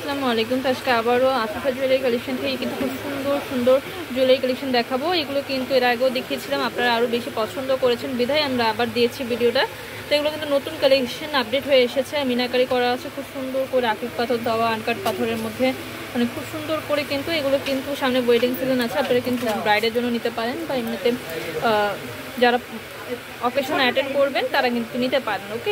আসসালামু আলাইকুম। তো আজকে আবারও আফিফা জুয়েলারি কালেকশন থেকে কিন্তু খুব সুন্দর সুন্দর জুয়েলারি কালেকশন দেখাবো। এগুলো কিন্তু এর আগেও দেখিয়েছিলাম, আপনারা আরও বেশি পছন্দ করেছেন বিধায় আমরা আবার দিয়েছি ভিডিওটা। তো এগুলো কিন্তু নতুন কালেকশন আপডেট হয়ে এসেছে, মিনাকারি করা আছে খুব সুন্দর করে, আকিক পাথর দেওয়া, আনকাট পাথরের মধ্যে, মানে খুব সুন্দর করে। কিন্তু এগুলো কিন্তু সামনে ওয়েডিং সিজন আছে, আপনারা কিন্তু ব্রাইডের জন্য নিতে পারেন বা এমনিতে যারা অকেশন অ্যাটেন্ড করবেন তারা কিন্তু নিতে পারেন। ওকে,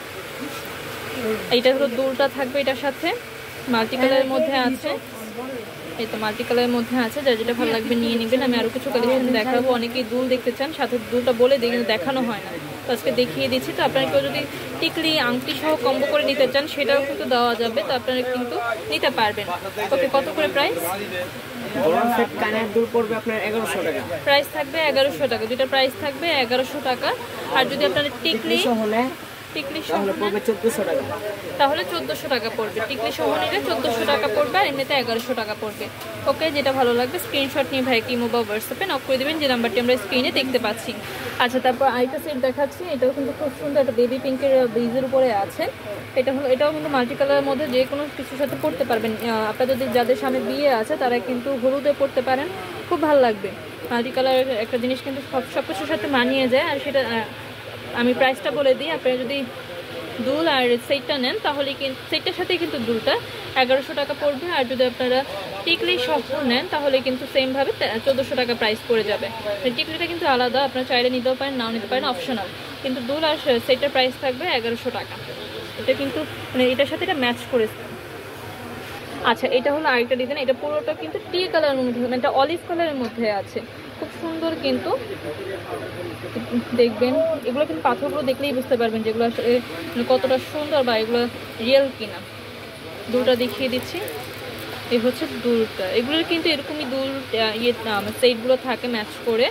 এইটা হলো দুলটা থাকবে, এটার সাথে মাল্টি কালারের মধ্যে আছে। এই তো মাল্টি কালারের মধ্যে আছে, যার যেটা ভালো লাগবে নিয়ে নেবেন। আমি আরও কিছু কালেকশন দেখাবো, অনেকেই দুল দেখতে চান, সাথে দুলটা বলে দিই কিন্তু দেখানো হয় না, তো আজকে দেখিয়ে দিচ্ছি। তো আপনারা কেউ যদি টিকলি আংটি সহ কম্বো করে নিতে চান সেটাও কিন্তু দেওয়া যাবে, তো আপনারা কিন্তু নিতে পারবেন। ওকে, কত করে প্রাইস? প্রাইস থাকবে 1100 টাকা, দুইটা প্রাইস থাকবে 1100 টাকা। আর যদি আপনারা টিকলি সহ পড়বে 1400 টাকা, তাহলে 1400 টাকা পড়বে। টিকলি সহ নিলে 1400 টাকা পড়বে, আর এমনিতে 1100 টাকা পড়বে। ওকে, যেটা ভালো লাগবে স্ক্রিনশট নিয়ে ভাইকে ইমো বা হোয়াটসঅ্যাপে নক করে দেবেন, যে নাম্বারটি আমরা স্ক্রিনে দেখতে পাচ্ছি। আচ্ছা, তারপর আরেকটা সেট দেখাচ্ছি, এটাও কিন্তু খুব সুন্দর, একটা বেবি পিঙ্কের বেজের উপরে আছে। এটাও কিন্তু মাল্টি কালারের মধ্যে যে কোনো কিছুর সাথে পড়তে পারবেন। আপনাদের যাদের সামনে বিয়ে আছে তারা কিন্তু হলুদে পড়তে পারেন, খুব ভালো লাগবে। মাল্টি কালারের একটা জিনিস কিন্তু সব কিছুর সাথে মানিয়ে যায়। আর সেটা আমি প্রাইসটা বলে দিই, আপনারা যদি দুল আর সেটটা নেন তাহলে কিন্তু সেটটার সাথে কিন্তু দুলটা 1100 টাকা পড়বে। আর যদি আপনারা টিকলি সহ নেন তাহলে কিন্তু সেমভাবে 1400 টাকা প্রাইস পড়ে যাবে। টিকলিটা কিন্তু আলাদা, আপনারা চাইলে নিতেও পারেন, নাও নিতে পারেন, অপশনাল। কিন্তু দুল আর সেটটার প্রাইস থাকবে 1100 টাকা। এটা কিন্তু মানে এটার সাথে এটা ম্যাচ করেছে। আচ্ছা, এটা হলো আরেকটা ডিজাইন, এটা পুরোটা কিন্তু টি কালারের মধ্যে, মানে এটা অলিভ কালারের মধ্যে আছে, খুব সুন্দর। কিন্তু দেখবেন এগুলো কিন্তু পাথরগুলো দেখলেই বুঝতে পারবেন যেগুলো আসলে কতটা সুন্দর বা এগুলো রিয়েল কিনা। দুলটা দেখিয়ে দিচ্ছি, এই হচ্ছে দুলটা। এগুলোর কিন্তু এরকমই দুল সেটগুলো থাকে ম্যাচ করে।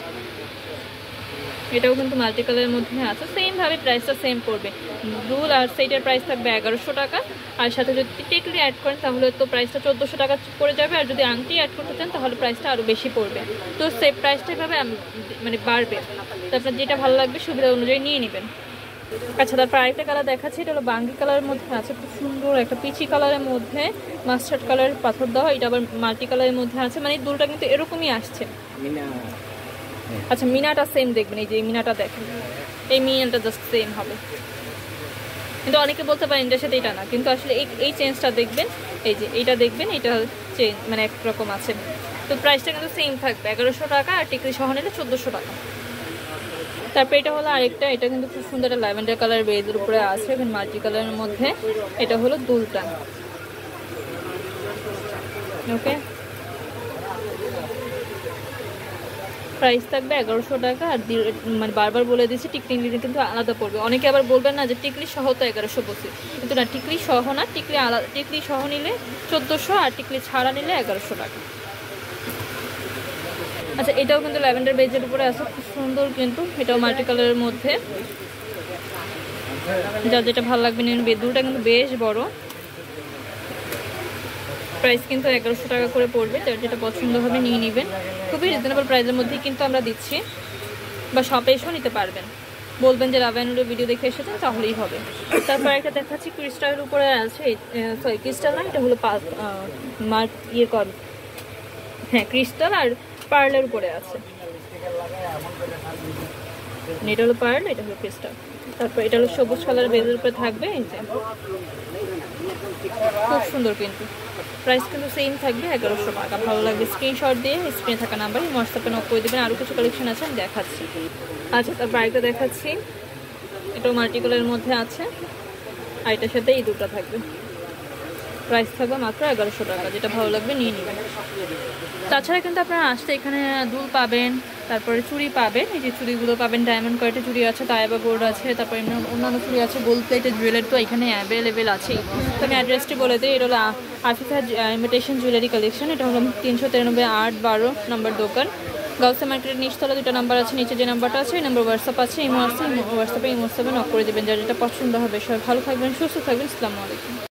এটাও কিন্তু মাল্টি কালারের মধ্যে আছে, সেমভাবে প্রাইসটা সেম পড়বে। দুল আর সেটের প্রাইস থাকবে 1100 টাকা। আর সাথে যদি টিকলি অ্যাড করেন তাহলে তো প্রাইসটা 1400 টাকা পড়ে যাবে। আর যদি আংটি অ্যাড করতে চান তাহলে প্রাইসটা আরও বেশি পড়বে। তো সেম প্রাইসটা এভাবে মানে বাড়বে, তো আপনার যেটা ভালো লাগবে সুবিধা অনুযায়ী নিয়ে নেবেন। আচ্ছা, তারপর আরেকটা কালার দেখাচ্ছি, এটা হলো বাঙ্গি কালারের মধ্যে আছে, খুব সুন্দর একটা পিচি কালারের মধ্যে মাস্টার্ড কালারের পাথর দেওয়া। এটা আবার মাল্টি কালারের মধ্যে আছে, মানে দুলটা কিন্তু এরকমই আসছে। আচ্ছা, মিনাটা সেম দেখবেন, এই যে মিনাটা দেখেন, এই মিনাটা জাস্ট সেম হবে। কিন্তু অনেকে বলতে পারেন এটার সাথে এটা না, কিন্তু আসলে এই চেঞ্জটা দেখবেন, এই যে এইটা দেখবেন, এটা চেঞ্জ মানে একরকম আছে। তো প্রাইসটা কিন্তু সেম থাকবে 1100 টাকা, আর টিকলি সহ নিলে 1400 টাকা। তারপর এটা হলো আরেকটা, এটা কিন্তু খুব সুন্দর একটা ল্যাভেন্ডার কালার বেজের উপরে আছে, এখন মাল্টি কালারের মধ্যে। এটা হলো দুলটা। ওকে, প্রাইস থাকবে 1100 টাকা। আর মানে বারবার বলে দিচ্ছি টিকলি কিন্তু আলাদা পড়বে। অনেকে আবার বলবেন না যে টিকলি সহ তো 1100 বসে, কিন্তু না, টিকলি সহ না, টিকলি আলাদা। টিকলি সহ নিলে 1400, আর টিকলি ছাড়া নিলে 1100 টাকা। আচ্ছা, এটাও কিন্তু ল্যাভেন্ডার বেজের উপরে আছে, খুব সুন্দর কিন্তু, এটাও মাল্টি কালারের মধ্যে। যার যেটা ভালো লাগবে নিন। দুলটা কিন্তু বেশ বড়, প্রাইস কিন্তু 1100 টাকা করে পড়বে, যার যেটা পছন্দ হবে নিয়ে নেবেন। খুবই রিজনেবল প্রাইসের মধ্যেই কিন্তু আমরা দিচ্ছি, বা শপে এসেও নিতে পারবেন। বলবেন যে রাভানুরের ভিডিও দেখে এসেছেন তাহলেই হবে। তারপর একটা দেখাচ্ছি ক্রিস্টালের উপরে আছে, সরি ক্রিস্টাল না, এটা হলো হ্যাঁ ক্রিস্টাল আর পার্লের উপরে আছে। এটা হলো পার্ল, এটা হলো ক্রিস্টাল। তারপর এটা হলো সবুজ কালার বেজের উপরে থাকবে, এই যে খুব সুন্দর। কিন্তু প্রাইস কিন্তু সেম থাকবে 1100 টাকা। ভালো লাগবে স্ক্রিনশট দিয়ে স্ক্রিনে থাকা নাম্বারে হোয়াটসঅ্যাপে নক করে দেবেন। আরও কিছু কালেকশন আছে আমি দেখাচ্ছি। আচ্ছা, তারপর আরেকটা দেখাচ্ছি, এটাও মাল্টি কালারের মধ্যে আছে, আর এটার সাথে এই দুটো থাকবে। প্রাইস থাকবে মাত্র 1100 টাকা, যেটা ভালো লাগবে নিয়ে নেবেন। তাছাড়া কিন্তু আপনারা আসতে এখানে দুল পাবেন, তারপরে চুড়ি পাবেন, এই যে চুড়িগুলো পাবেন, ডায়মন্ড কোয়ালিটির চুড়ি আছে, তাইবা গোল্ড আছে, তারপরে অন্যান্য চুড়ি আছে, গোল্ড প্লেটের জুয়েলারি তো এখানে অ্যাভেলেবেল আছে। তো আমি অ্যাড্রেসটি বলে দিই, এটা হলো আফিফা ইমিটেশন জুয়েলারি কালেকশন। এটা হলো 393 8-12 নম্বর দোকান, গাউসিয়া মার্কেটের নিচতলা। দুটো নাম্বার আছে, নিচে যে নাম্বারটা আছে এই নাম্বার হোয়াটসঅ্যাপ আছে, হোয়াটসঅ্যাপে নক করে দেবেন, যার যেটা পছন্দ হবে। সবাই ভালো থাকবেন, সুস্থ থাকবেন, আসসালামু আলাইকুম।